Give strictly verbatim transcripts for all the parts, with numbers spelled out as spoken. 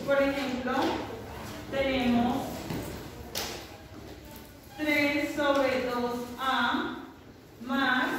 por ejemplo, tenemos tres sobre dos a más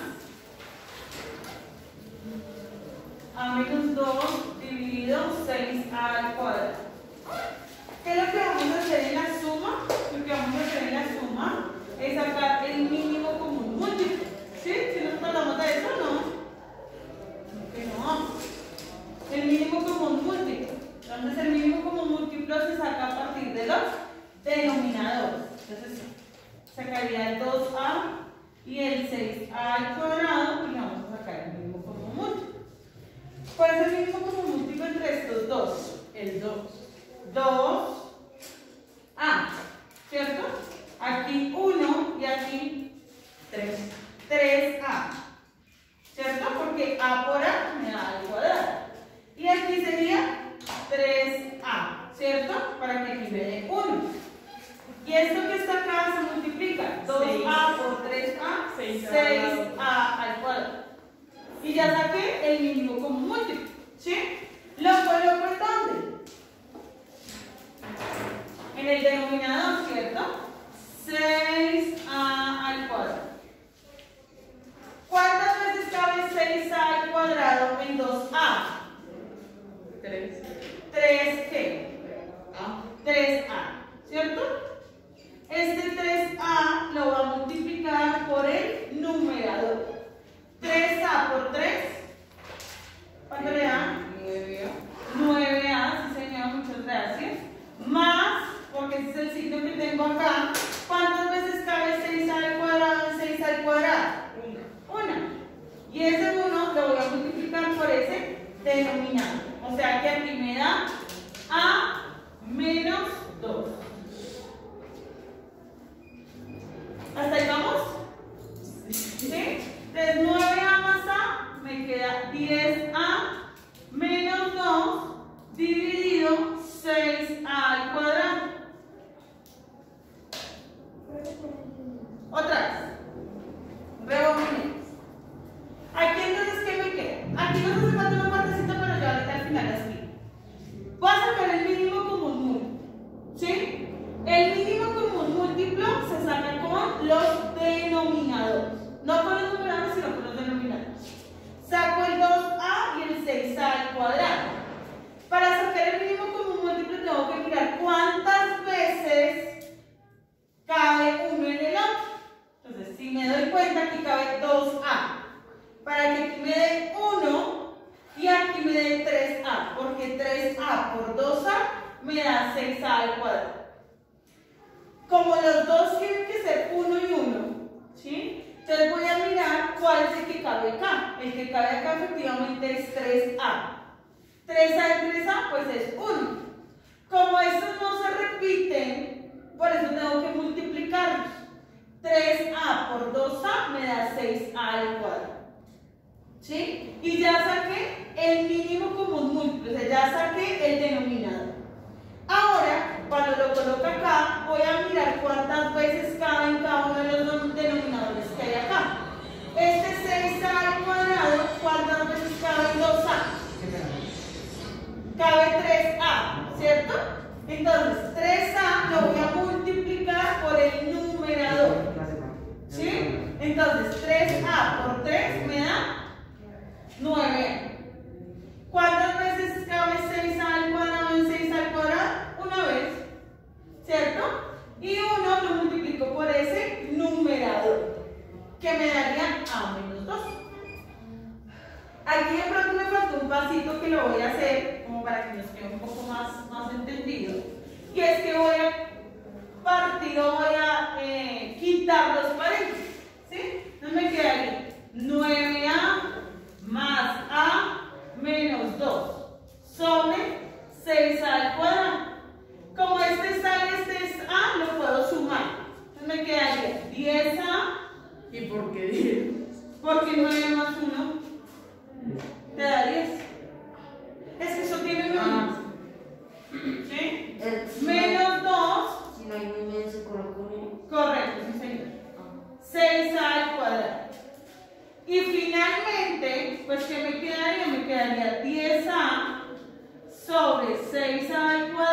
a menos dos dividido seis a al cuadrado. ¿Qué es lo que vamos a hacer en la suma? Lo que vamos a hacer en la suma es sacar el mínimo común múltiplo. ¿Sí? Si nos acordamos de eso, ¿no? Que no. El mínimo común múltiplo. Entonces el mínimo común múltiplo se saca a partir de los denominadores. Entonces sacaría el dos a y el seis a al cuadrado y vamos a sacar el mínimo común múltiplo. ¿Cuál es el mínimo común múltiplo entre estos dos? El dos. dos a, ¿cierto? Aquí uno y aquí tres. tres a, ¿cierto? Porque a por a me da al cuadrado. Y aquí sería tres a, ¿cierto? Para que aquí me dé uno. Y esto que está acá se multiplica. dos a por tres a, seis a al cuadrado. Y ya saqué el mínimo común múltiplo, ¿sí? ¿Lo coloco en dónde? En el denominador, ¿cierto? seis a al cuadrado. ¿Cuántas veces cabe seis a al cuadrado en dos a? tres. ¿tres qué? A. tres a, ¿cierto? Este tres a lo va a multiplicar por el numerador. tres a por tres, ¿cuánto le da? nueve a. nueve a, sí señor, muchas gracias. Más, porque ese es el signo que tengo acá. ¿Cuántas veces cabe seis a al cuadrado en seis al cuadrado? Una. Una. Y ese uno lo voy a multiplicar por ese denominador. O sea que aquí me da a menos dos. ¿Hasta ahí vamos? ¿Sí? Entonces nueve a más a me queda diez a menos dos dividido seis a al cuadrado. Otra vez. Rebobinemos. Aquí entonces, ¿qué me queda? Aquí nos hace falta una partecita, pero ya ahorita al final la explico. Voy a sacar el mínimo común múltiplo. ¿Sí? El mínimo común múltiplo se saca con los denominadores. No con los numeradores, sino con los denominadores. Saco el dos a y el seis a al cuadrado. Para sacar el mínimo común múltiplo tengo que mirar cuántas veces cabe uno en el otro. Entonces, si me doy cuenta, aquí cabe dos a. Para que aquí me dé uno y aquí me dé tres a. Porque tres a por dos a me da seis a al cuadrado. Como los dos tienen que ser uno y uno, ¿sí? Entonces voy a mirar cuál es el que cabe acá. El que cabe acá efectivamente es tres a. tres a y tres a pues es uno. Como estos no se repiten, por eso tengo que multiplicarlos. tres a por dos a me da seis a al cuadrado. ¿Sí? Y ya saqué el mínimo común múltiplo, o sea, ya saqué el denominador. Ahora, cuando lo coloco acá, voy a mirar cuántas veces cabe en cada uno de los denominadores que hay acá. Este seis a al cuadrado, ¿cuántas veces cabe en dos a? Cabe tres a, ¿cierto? Entonces, tres a lo voy a multiplicar por el numerador. ¿Sí? Entonces, tres a por tres me da nueve a. ¿Cuántas veces cabe seis a al cuadrado en seis al cuadrado? Una vez, ¿cierto? Y uno lo multiplico por ese numerador, que me daría a menos dos. Aquí de pronto me faltó un pasito que lo voy a hacer, como para que nos quede un poco más, más entendido. Y es que voy a partir o voy a eh, quitar los paréntesis, ¿sí? Entonces me quedaría nueve a más a menos dos sobre seis a al cuadrado. Como este sale, este es a, lo puedo sumar. Entonces me quedaría diez a. ¿Y por qué diez? Porque nueve más uno te da diez. Es que eso tiene números. ¿Sí? Menos dos. Si no hay números, se coloca uno. Correcto, sí señor. seis a al cuadrado. Y finalmente, pues ¿qué me quedaría? Me quedaría diez a sobre seis a al cuadrado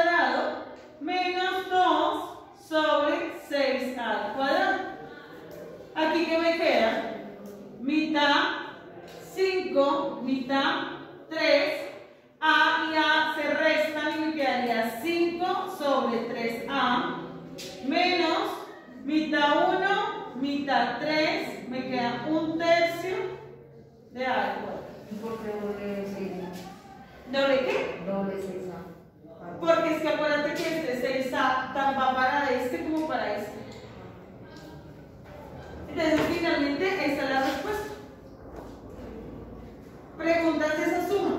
queda cinco sobre tres a menos mitad uno, mitad tres, me queda un tercio de a al cuadrado. ¿Y por qué doble seis a? ¿Doble qué? Doble seis a. Porque es que acuérdate que este seis a va para este como para este. Entonces finalmente esta es la respuesta. Preguntas de esa suma.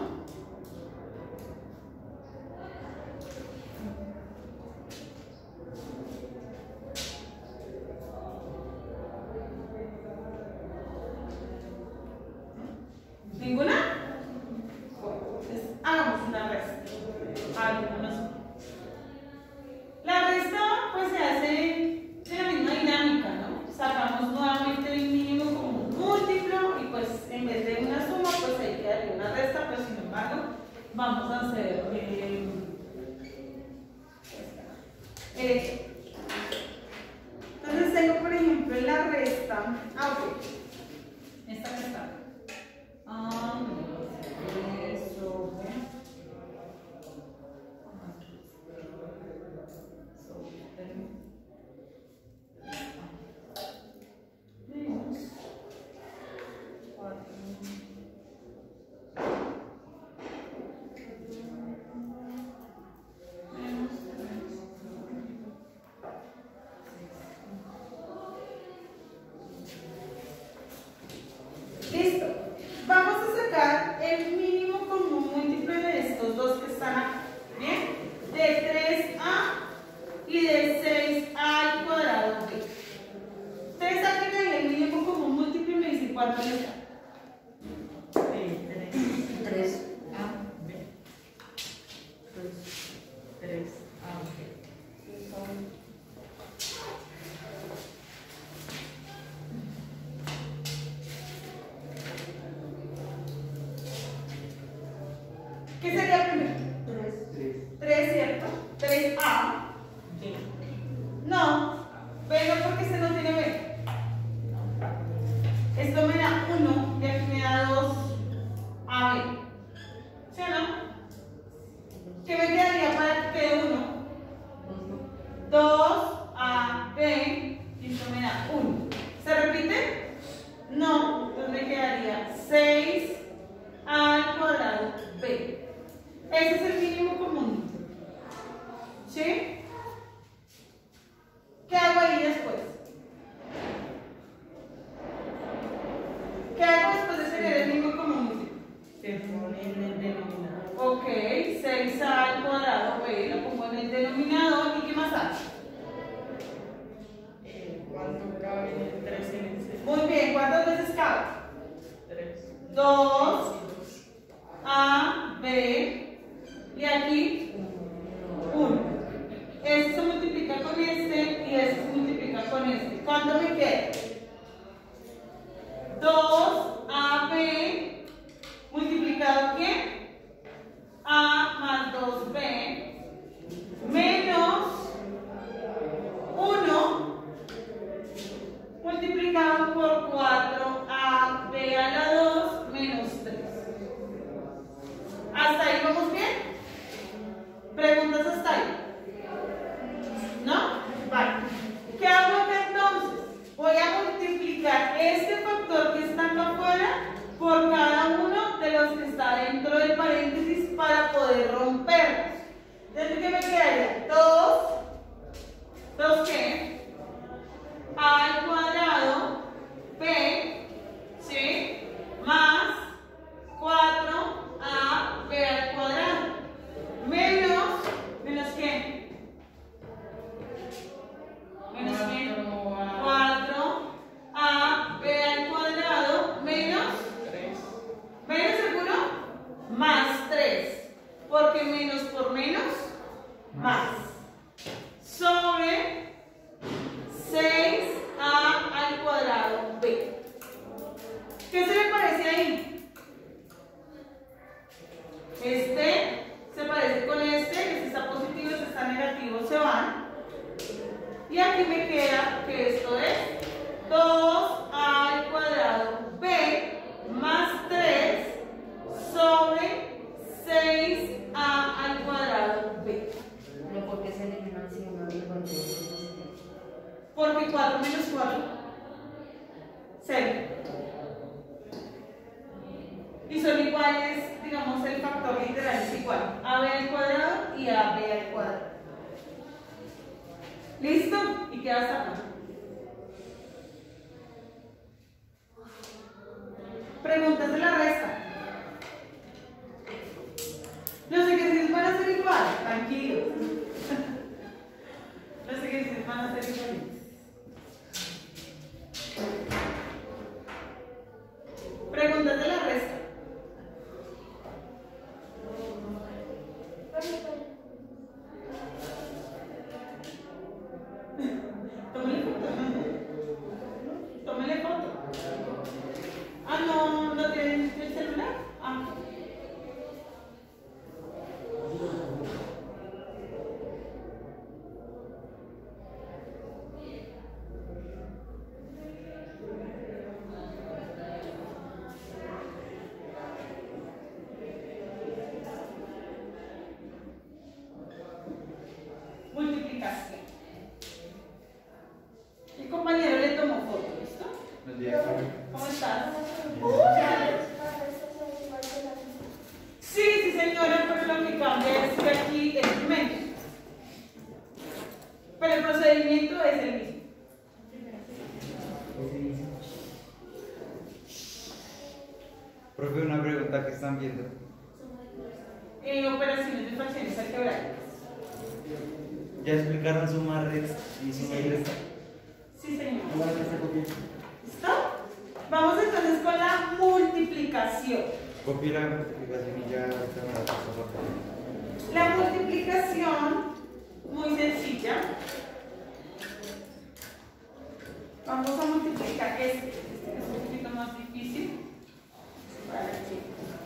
¿Ninguna? Entonces, hagamos una resta. Algunos. La resta pues se hace de la misma dinámica, ¿no? Sacamos nuevamente el mínimo como un múltiplo y pues en vez de una suma pues ahí quedaría una resta, pero sin embargo vamos a hacer eh, eh, entonces tengo por ejemplo la resta. Ah, ok. Esta resta. Ah, eso. Listo. Vamos a sacar el mínimo común múltiplo de estos dos que están acá. ¿Bien? De tres a y de seis a al cuadrado b. Ustedes saquen ahí el mínimo común múltiplo y me dicen cuánto les da. tres a b. tres a b. ¿Qué sería primero? tres. tres, ¿cierto? tres a. No. B no, porque este no tiene B. Esto me da uno y aquí me da dos a b. ¿Sí o no? ¿Qué me quedaría para que quede uno? dos a b y esto me da uno. ¿Se repite? No. Entonces me quedaría seis a al cuadrado b. Ese es el mínimo común. ¿Sí? ¿Qué hago ahí después? ¿Qué hago después de tener el mínimo común? Se pone en el denominador. Ok, seis a al cuadrado b, lo pongo en el denominador. ¿Y qué más hago? Eh, ¿Cuánto cabe en el tres en el seis? Muy bien, ¿cuántas veces cabe? tres. dos a b y aquí uno. Este se multiplica con este y este se multiplica con este. ¿Cuánto me queda? dos a b multiplicado ¿qué? A más dos b menos uno multiplicado por cuatro a b a la dos menos tres. ¿Hasta ahí vamos bien? ¿Preguntas hasta ahí? ¿No? Vale. ¿Qué hago acá entonces? Voy a multiplicar este factor que está acá afuera por cada uno de los que está dentro del paréntesis para poder romperlos. Entonces, ¿qué me quedaría? dos, dos ¿qué? A al cuadrado, b, ¿sí? Más cuatro a b al cuadrado, menos, ¿menos qué? Menos qué? cuatro a b al cuadrado, menos tres. ¿menos seguro? Más tres, porque menos por menos, más, sobre seis a al cuadrado b. ¿Qué se me parece ahí? Este se parece con este, este está positivo, este está negativo, se van. Y aquí me queda que esto es dos a al cuadrado b más tres sobre seis a al cuadrado b. ¿por qué se eliminan si uno es igual que otro? Porque cuatro menos cuatro, cero. Y son iguales, digamos, el factor literal es igual. A B al cuadrado y A B al cuadrado. ¿Listo? Y queda hasta acá. Preguntas de la resta. Los ejercicios van a ser igual, tranquilos. Los ejercicios van a ser iguales. Preguntas de la resta. Tómale foto. Tómale foto. Ah, no, no tienen el celular. Ah. Multiplicación. El compañero le tomó foto, ¿listo? Buen día, profe. ¿Cómo estás? Bien. Sí, sí señora, pero lo que cambia es que aquí es primero. Pero el procedimiento es el mismo. Profe, una pregunta que están viendo. Eh, operaciones de fracciones algebraicas. ¿Ya explicaron suma, resta y suma y resta? Sí señor. ¿Listo? Vamos entonces con la multiplicación. Copie la multiplicación y ya ahorita me la paso a la La multiplicación, muy sencilla. Vamos a multiplicar este, este que es un poquito más difícil. Para aquí.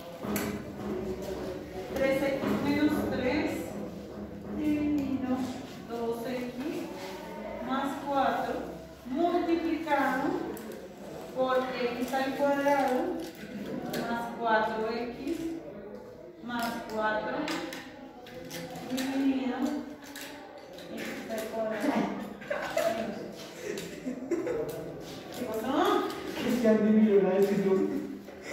tres x menos tres dividido dos x más cuatro multiplicado por x al cuadrado más cuatro x más cuatro dividido x al cuadrado. ¿Qué pasó? Es que alguien me lo decisión.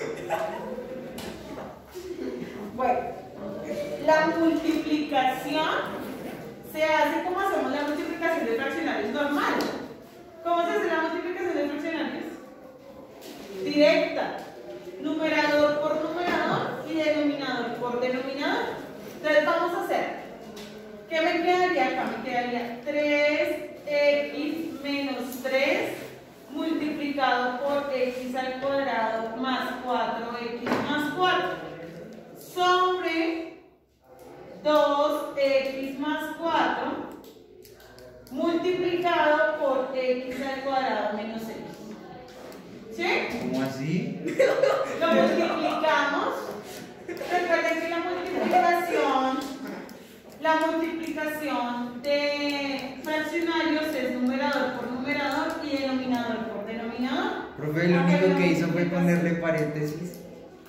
Bueno, la multiplicación se hace como hacemos la multiplicación de fraccionarios normal. ¿Cómo se hace la multiplicación de fraccionarios? Directa. Numerador por numerador y denominador por denominador. Entonces vamos a hacer. ¿Qué me quedaría acá? Me quedaría tres x menos tres multiplicado por x al cuadrado más cuatro x más cuatro sobre dos x más cuatro multiplicado por x al cuadrado menos x. ¿Sí? ¿Cómo así? Lo multiplicamos. Recuerden que la multiplicación, la multiplicación de fraccionarios es numerador por numerador y denominador por denominador. Profe, lo único que hizo fue ponerle paréntesis.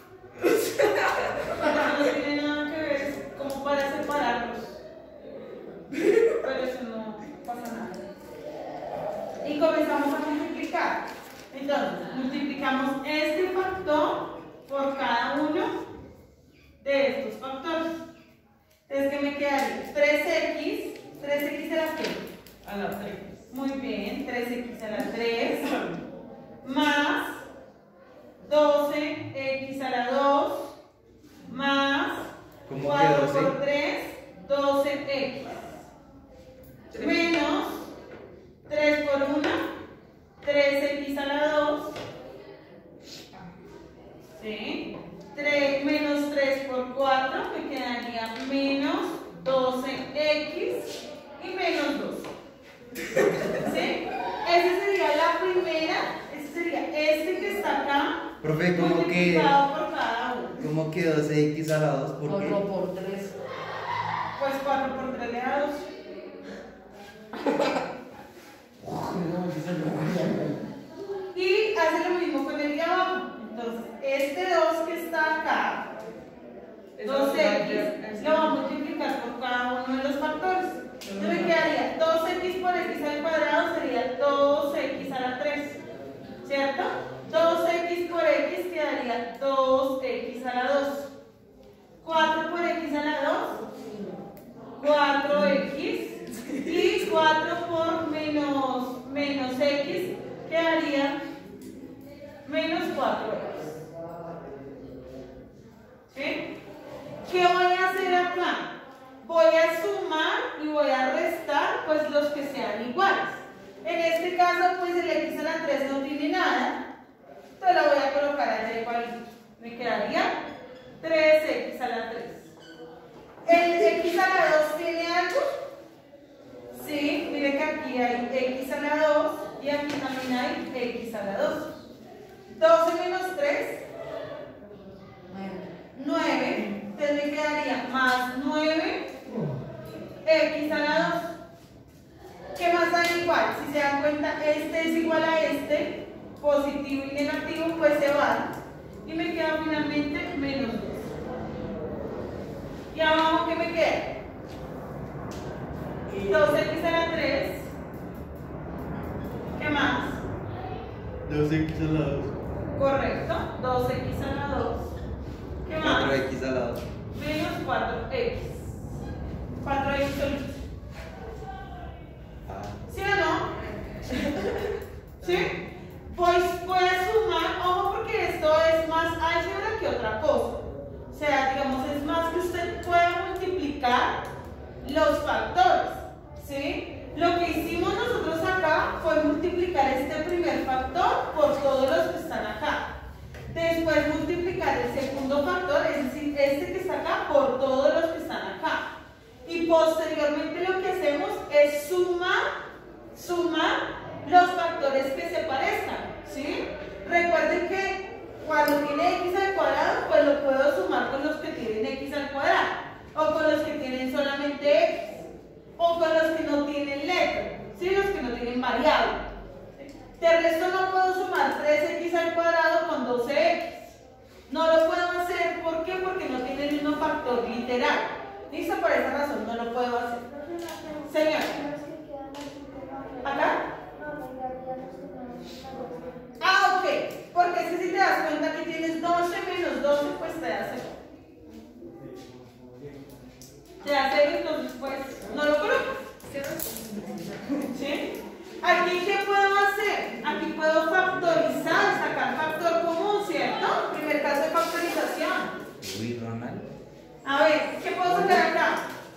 No tiene nada que ver, es como para separarlos. Pero eso no pasa nada. Y comenzamos a multiplicar. Entonces, multiplicamos este factor por cada uno de estos factores. Entonces, ¿qué me quedaría? tres x, tres x a la qué? A la tres. Muy bien, tres x a la tres más doce x a la dos más ¿Cómo que cuatro doce? por tres, doce x menos tres por uno, tres x a la dos, ¿sí? tres, menos tres por cuatro me quedaría menos doce x y menos dos. ¿Sí? Esa sería la primera, ese sería este que está acá, Profe, ¿cómo que, multiplicado por cada uno. ¿cómo que doce x a la dos? ¿Por qué? cuatro por tres. Pues cuatro por tres le da dos. Y hace lo mismo con el de abajo. Entonces, este dos que está acá, dos x, lo va a multiplicar por cada uno de los factores. cuatro x. ¿Sí? ¿Qué voy a hacer acá? Voy a sumar y voy a restar pues los que sean iguales. En este caso pues el x a la tres no tiene nada, entonces lo voy a colocar allá igualito. Me quedaría tres x a la tres. ¿El x a la dos tiene algo? Sí, mire que aquí hay x a la dos y aquí también hay x a la dos. doce menos tres, nueve. Entonces me quedaría más nueve x a la dos. ¿Qué más da igual? Si se dan cuenta, este es igual a este, positivo y negativo, pues se van. Y me queda finalmente menos dos. ¿Y abajo qué me queda? dos x a la tres. ¿Qué más? dos x a la dos. Correcto, dos x a la dos. ¿Qué más? cuatro x a la dos. Menos cuatro x. cuatro x solito. Ah. ¿Sí o no? ¿Sí? Pues voy a sumar, ojo porque esto es más álgebra que otra cosa. O sea, digamos, es más que usted pueda multiplicar los factores. ¿Sí? Lo que hicimos nosotros acá fue multiplicar este primer factor por todos los que están acá. Después multiplicar el segundo factor, es decir, este que está acá, por todos los que están acá. Y posteriormente lo que hacemos es sumar, sumar los factores que se parezcan, ¿sí? Recuerden que cuando tiene x al cuadrado, pues lo puedo sumar con los que tienen x al cuadrado, o con los que tienen solamente x, o con los que no tienen letra, ¿sí? Los que no tienen variable. De resto no puedo sumar tres x al cuadrado con doce x. No lo puedo hacer, ¿por qué? Porque no tiene el mismo factor literal. ¿Listo? Por esa razón no lo puedo hacer. Señor. ¿Acá? Ah, ok. Porque es que si te das cuenta que tienes doce menos doce, pues te da cero. Te da cero, entonces pues no lo colocas. ¿Sí? Aquí, ¿qué puedo hacer? Aquí puedo factorizar, sacar factor común, ¿cierto? Primer caso de factorización. Uy, Ronald. A ver, ¿qué puedo sacar acá?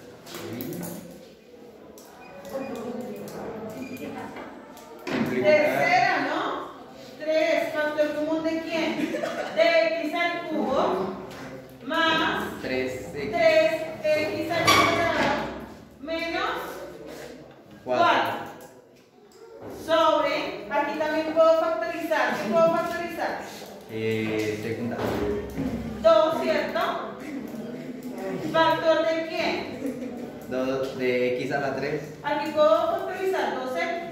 Tercera, ¿no? tres, factor común ¿de quién? De x al cubo más tres x. tres x al cuadrado menos cuatro. Sobre, aquí también puedo factorizar. ¿Qué puedo factorizar? Eh, segunda. dos, ¿cierto? ¿Factor de quién? dos de x a la tres. Aquí puedo factorizar dos x.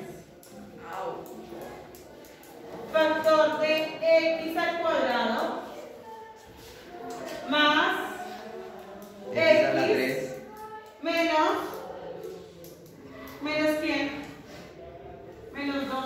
Factor de x al cuadrado más X a la x tres. menos menos quién? Menos dos.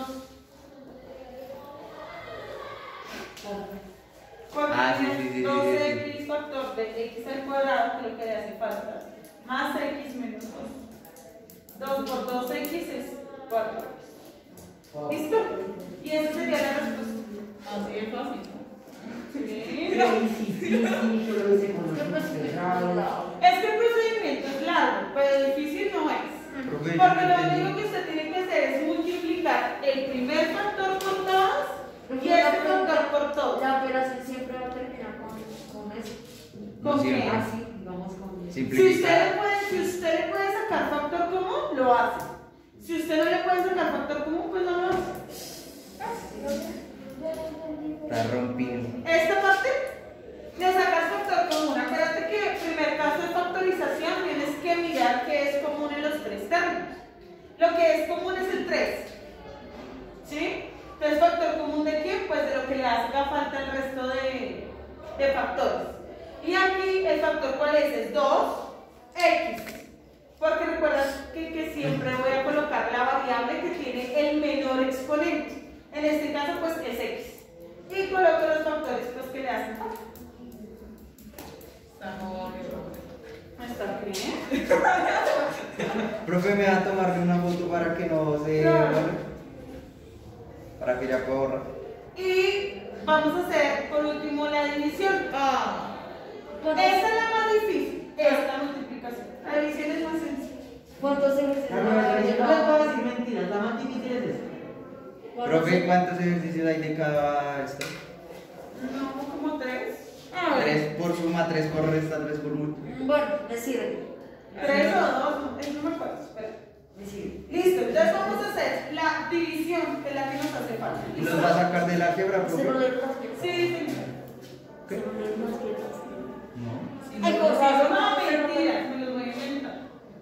Porque Ah, sí, tienes sí, sí, sí, dos sí, x factor de x al cuadrado, que es lo que le hace falta, más x menos dos. dos por dos x es cuatro x. ¿Listo? Y esa sería la respuesta. Así es fácil. Sí. Pero sí, sí, sí, yo lo hice con los integrados. Es que el procedimiento es largo, pero difícil no es. Profe, Porque yo no lo entendí. único que usted tiene que hacer es multiplicar el primer factor por todos y Pero este la factor por todos. La operación siempre va a terminar con, con eso. No ¿Con siempre. qué? Así, vamos con eso. Si usted, Simplificar. le puede, si usted le puede sacar factor común, lo hace. Si usted no le puede sacar factor común, pues no lo hace. Está rompiendo. Esta parte le sacas factor común. Acuérdate que el primer caso de factorización tienes que mirar qué es común en los tres términos. Lo que es común es el tres. ¿Sí? Entonces, factor común ¿de quién? Pues de lo que le haga falta el resto de, de factores. Y aquí el factor ¿cuál es? Es dos x. Porque recuerda que, que siempre voy a colocar la variable que tiene el menor exponente. En este caso, pues es x. Y coloco los factores pues, que le hacen falta. Está jodido. ¿Está bien? Profe, me va a tomar una foto para que no se. Claro. Para que ya pueda borrar. Y vamos a hacer por último la división. Ah. Esta es la más difícil, es la multiplicación. La división es más sencilla. ¿Cuántos ejercicios? Carlos, yo no les voy a decir mentiras, la más difícil es esta. Profe, ¿cuántos ejercicios hay de cada esto? No, como tres. Tres por suma, tres por resta, tres por múltiplo. Bueno, decir. Tres o dos, no, eso no me acuerdo. Espera. Decir. Listo, entonces vamos a hacer la división, que es la que nos hace falta. ¿Y los va a sacar de la álgebra, Se lo profe? leer las piezas. Sí, señor. ¿Qué? Se lo leer las piezas. No. Ay, No, cosas. no, mentiras, me los voy a inventar.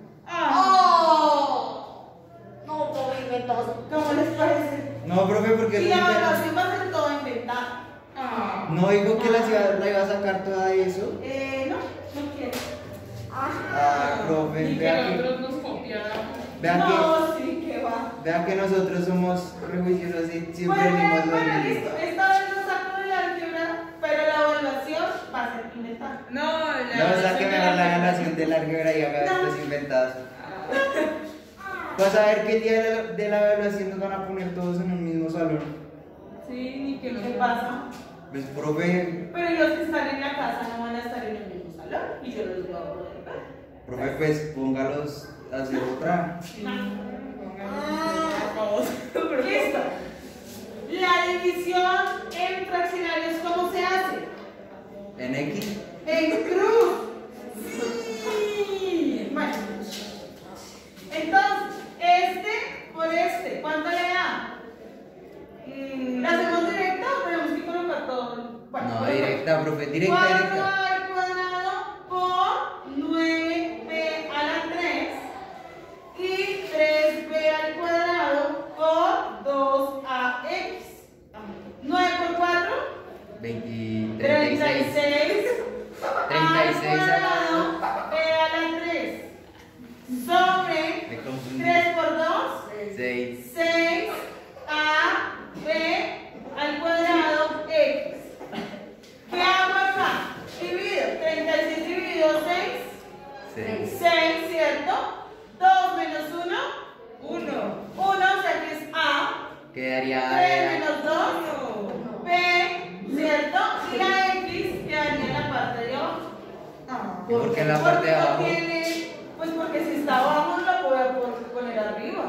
¡Oh! No, todo inventado. ¿Cómo les parece? No, profe, porque Y es la muy evaluación va a ser todo inventado. No digo que la ciudad la iba a sacar toda eso. Eh, no, no quiero. Ah, profe, Y que vea que, nosotros nos copiáramos. vea No, sí, que va. que, vea que nosotros somos prejuiciosos y siempre Bueno, venimos bueno, los listo. mismos. Esta vez no saco de la álgebra, pero la evaluación va a ser inventada. No, la No, saque mejor la evaluación de la álgebra y haga No. estos inventados. Vas a ver que el día de la, de la evaluación nos van a poner todos en un mismo salón. Sí, ni que no ¿Qué pasa? Pues, profe, Pero los que están en la casa no van a estar en el mismo salón y yo los voy a poder ver. profe, pues póngalos a hacer otra. Listo. La división en fraccionarios, ¿cómo se hace? En X. En cruz. Sí. Bueno. Entonces, este por este, ¿cuánto le da? Mm, ¿La hacemos directa o tenemos que colocar todo? Bueno, No, coloca. directa, profe, directa, cuatro directa. al cuadrado por nueve b a la tres y tres b al cuadrado por dos a x. nueve por cuatro, veinte, treinta y seis. treinta y seis al al cuadrado lado. b a la tres sobre Me confundí. tres por dos. seis. seis a b al cuadrado x. ¿Qué hago acá? Divido. treinta y seis dividido seis. seis. seis, ¿cierto? dos menos uno. uno. uno, o sea que es a. Quedaría tres menos dos. b, ¿cierto? Y la x quedaría en la parte de abajo. ¿Y por qué en la parte de abajo? Porque tiene- pues porque si está abajo no la puedo poner arriba.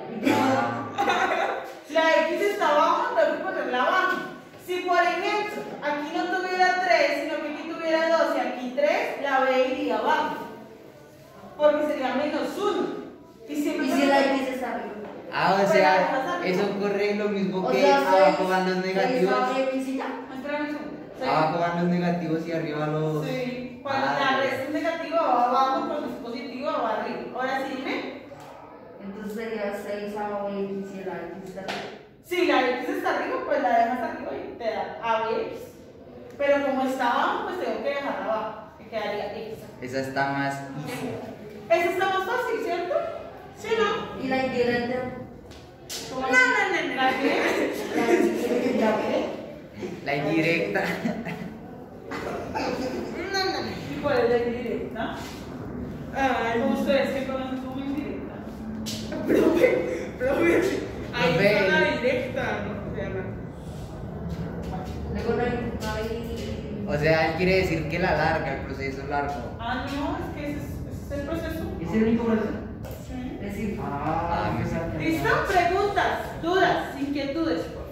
La X está abajo, tengo que ponerla abajo. Si por ejemplo aquí no tuviera tres, sino que aquí tuviera dos y aquí tres, la B iría abajo. Porque sería menos uno. Y siempre ¿Y me- si la X está arriba? Ah, o sea, eso corre lo mismo O que sea, abajo seis- van los seis negativos. a B, X y ya. Espérame un segundo. Seis. Abajo van los negativos y arriba los. Sí, cuando Ah, la ya. red es negativa va abajo, cuando es positiva va arriba. Ahora sí, dime. Entonces sería seis a B, X y la X está arriba. Si la X está arriba, pues la dejas arriba y te da A B X. Pero como está abajo, pues tengo que dejarla abajo, que quedaría X. Esa está más. Eso está más fácil, ¿cierto? ¿Sí o no? ¿Y la indirecta? No, no, no, no. ¿La qué? La indirecta, ¿qué? La indirecta. No, no, no. ¿Y cuál es la indirecta? Ay, ustedes que conocen como indirecta. Profe, profe. Ahí Profe. está la directa, ¿no? O sea, la- Luego no hay, no hay- O sea, él quiere decir que la larga, el proceso largo. Ah, no, es que ese es, ese es el proceso. ¿Es el único proceso? Sí. decir, Ah, Ah, exacto. ¿Listo? Preguntas, dudas, inquietudes.